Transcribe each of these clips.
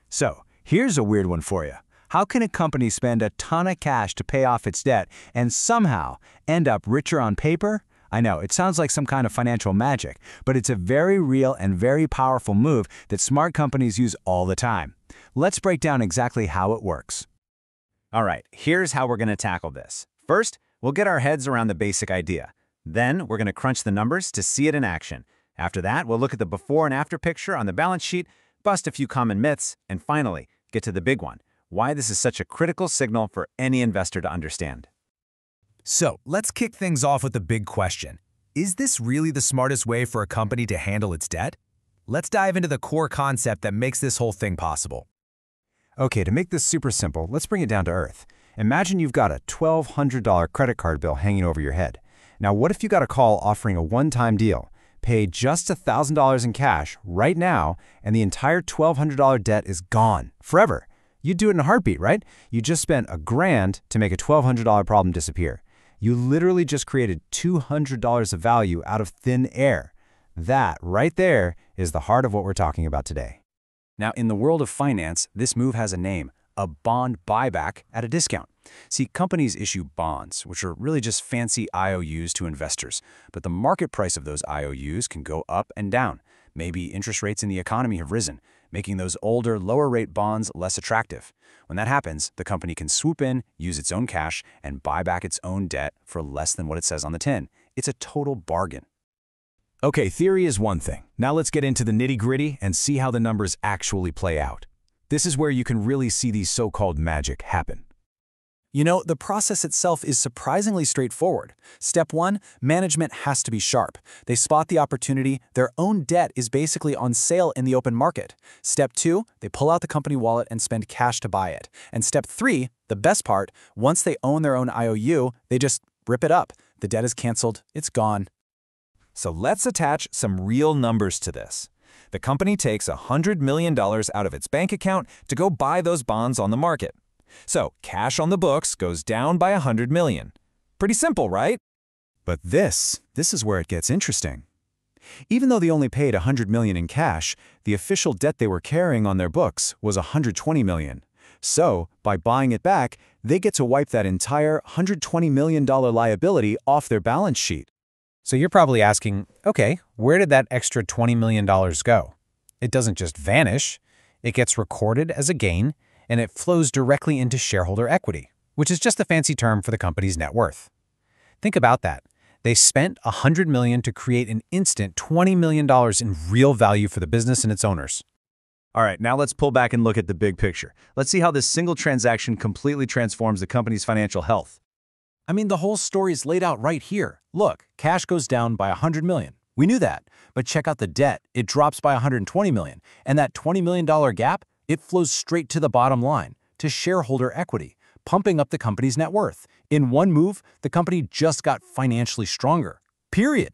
So, here's a weird one for you. How can a company spend a ton of cash to pay off its debt and somehow end up richer on paper? I know, it sounds like some kind of financial magic, but it's a very real and very powerful move that smart companies use all the time. Let's break down exactly how it works. All right, here's how we're going to tackle this. First, we'll get our heads around the basic idea. Then, we're going to crunch the numbers to see it in action. After that, we'll look at the before and after picture on the balance sheet, bust a few common myths, and finally, get to the big one, why this is such a critical signal for any investor to understand. So, let's kick things off with the big question. Is this really the smartest way for a company to handle its debt? Let's dive into the core concept that makes this whole thing possible. Okay, to make this super simple, let's bring it down to earth. Imagine you've got a $1,200 credit card bill hanging over your head. Now, what if you got a call offering a one-time deal? Pay just $1,000 in cash right now, and the entire $1,200 debt is gone forever. You'd do it in a heartbeat, right? You just spent $1,000 to make a $1,200 problem disappear. You literally just created $200 of value out of thin air. That right there is the heart of what we're talking about today. Now, in the world of finance, this move has a name, a bond buyback at a discount. See, companies issue bonds, which are really just fancy IOUs to investors, but the market price of those IOUs can go up and down. Maybe interest rates in the economy have risen, making those older, lower-rate bonds less attractive. When that happens, the company can swoop in, use its own cash, and buy back its own debt for less than what it says on the tin. It's a total bargain. Okay, theory is one thing. Now let's get into the nitty-gritty and see how the numbers actually play out. This is where you can really see these so-called magic happen. You know, the process itself is surprisingly straightforward. Step 1, management has to be sharp. They spot the opportunity. Their own debt is basically on sale in the open market. Step 2, they pull out the company wallet and spend cash to buy it. And step 3, the best part, once they own their own IOU, they just rip it up. The debt is canceled. It's gone. So let's attach some real numbers to this. The company takes $100 million out of its bank account to go buy those bonds on the market. So cash on the books goes down by $100 million. Pretty simple, right? But this is where it gets interesting. Even though they only paid $100 million in cash, the official debt they were carrying on their books was $120 million. So by buying it back, they get to wipe that entire $120 million liability off their balance sheet. So you're probably asking, okay, where did that extra $20 million go? It doesn't just vanish. It gets recorded as a gain, and it flows directly into shareholder equity, which is just a fancy term for the company's net worth. Think about that. They spent $100 million to create an instant $20 million in real value for the business and its owners. All right, now let's pull back and look at the big picture. Let's see how this single transaction completely transforms the company's financial health. I mean, the whole story is laid out right here. Look, cash goes down by $100 million. We knew that, but check out the debt. It drops by $120 million, and that $20 million gap, it flows straight to the bottom line, to shareholder equity, pumping up the company's net worth. In one move, the company just got financially stronger. Period.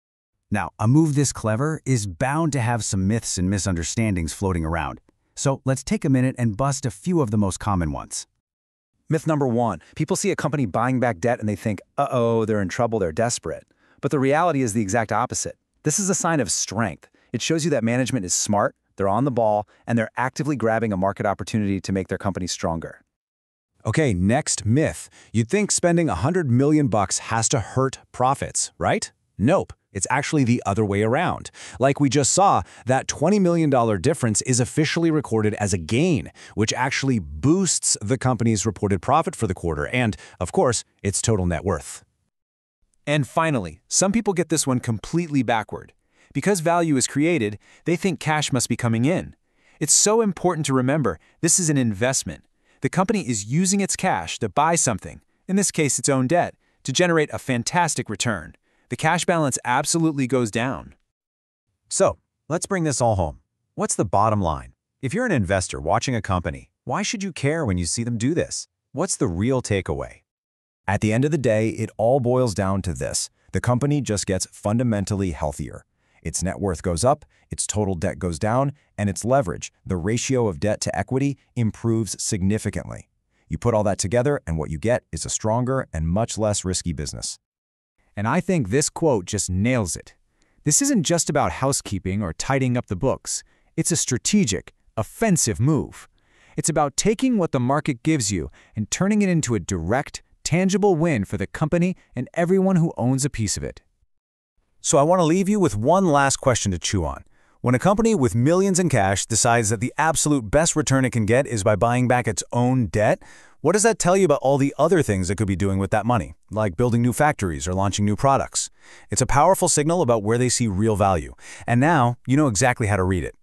Now, a move this clever is bound to have some myths and misunderstandings floating around. So let's take a minute and bust a few of the most common ones. Myth number 1, people see a company buying back debt and they think, uh-oh, they're in trouble, they're desperate. But the reality is the exact opposite. This is a sign of strength. It shows you that management is smart, they're on the ball, and they're actively grabbing a market opportunity to make their company stronger. Okay, next myth. You'd think spending $100 million has to hurt profits, right? Nope. It's actually the other way around. Like we just saw, that $20 million difference is officially recorded as a gain, which actually boosts the company's reported profit for the quarter and, of course, its total net worth. And finally, some people get this one completely backward. Because value is created, they think cash must be coming in. It's so important to remember this is an investment. The company is using its cash to buy something, in this case its own debt, to generate a fantastic return. The cash balance absolutely goes down. So, let's bring this all home. What's the bottom line? If you're an investor watching a company, why should you care when you see them do this? What's the real takeaway? At the end of the day, it all boils down to this. The company just gets fundamentally healthier. Its net worth goes up, its total debt goes down, and its leverage, the ratio of debt to equity, improves significantly. You put all that together, and what you get is a stronger and much less risky business. And I think this quote just nails it. This isn't just about housekeeping or tidying up the books. It's a strategic, offensive move. It's about taking what the market gives you and turning it into a direct, tangible win for the company and everyone who owns a piece of it. So I want to leave you with one last question to chew on. When a company with millions in cash decides that the absolute best return it can get is by buying back its own debt, what does that tell you about all the other things it could be doing with that money, like building new factories or launching new products? It's a powerful signal about where they see real value. And now you know exactly how to read it.